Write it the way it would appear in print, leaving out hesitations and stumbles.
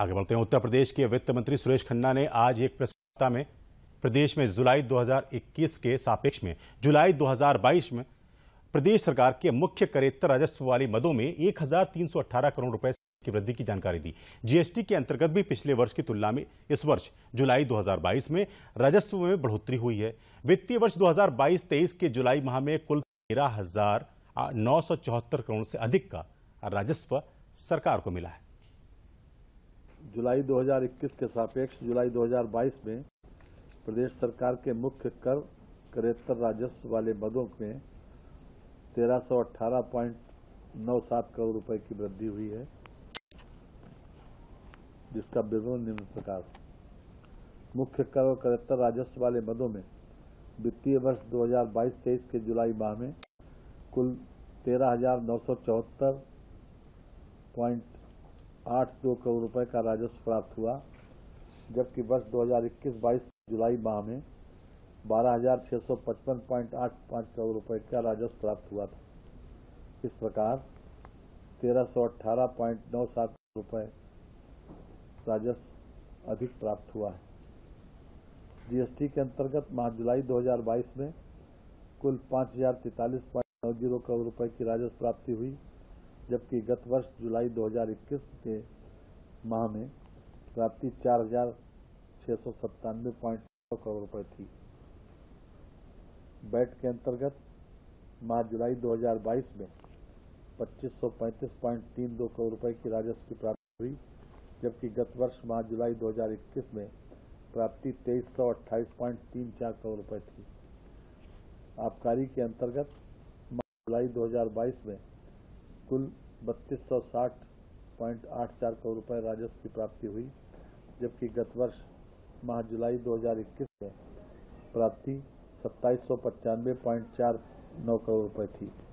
आगे बढ़ते हैं। उत्तर प्रदेश के वित्त मंत्री सुरेश खन्ना ने आज एक प्रेस वार्ता में प्रदेश में जुलाई 2021 के सापेक्ष में जुलाई 2022 में प्रदेश सरकार के मुख्य करेत्तर राजस्व वाली मदों में 1318 करोड़ रुपए की वृद्धि की जानकारी दी। जीएसटी के अंतर्गत भी पिछले वर्ष की तुलना में इस वर्ष जुलाई 2022 में राजस्व में बढ़ोतरी हुई है। वित्तीय वर्ष 2022-23 के जुलाई माह में कुल 13,974 करोड़ से अधिक का राजस्व सरकार को मिला है। जुलाई 2021 के सापेक्ष जुलाई 2022 में प्रदेश सरकार के मुख्य करेत्तर राजस्व वाले मदों में 1318.97 करोड़ रुपए की वृद्धि हुई है, जिसका विवरण निम्न प्रकार। मुख्य कर और करेत्तर राजस्व वाले मदों में वित्तीय वर्ष 2022-23 के जुलाई माह में कुल 13,974.82 करोड़ रुपए का राजस्व प्राप्त हुआ, जबकि वर्ष 2021-22 जुलाई माह में 12,655.85 करोड़ रुपए का राजस्व प्राप्त हुआ था। इस प्रकार 1318.97 करोड़ रुपए राजस्व अधिक प्राप्त हुआ है। जीएसटी के अंतर्गत माह जुलाई 2022 में कुल 5,043.90 करोड़ रुपए की राजस्व प्राप्ति हुई, जबकि गत वर्ष जुलाई 2021 के माह में प्राप्ति 4,697.9 करोड़ रुपए थी। बैट के अंतर्गत माह जुलाई 2022 में 2,535.32 करोड़ रुपए की राजस्व की प्राप्ति हुई, जबकि गत वर्ष माह जुलाई 2021 में प्राप्ति 2,328.34 करोड़ रुपए थी। आबकारी के अंतर्गत माह जुलाई 2022 में कुल 3,260.84 करोड़ रुपए राजस्व की प्राप्ति हुई, जबकि गत वर्ष माह जुलाई 2021 में प्राप्ति 2,795.49 करोड़ रुपए थी।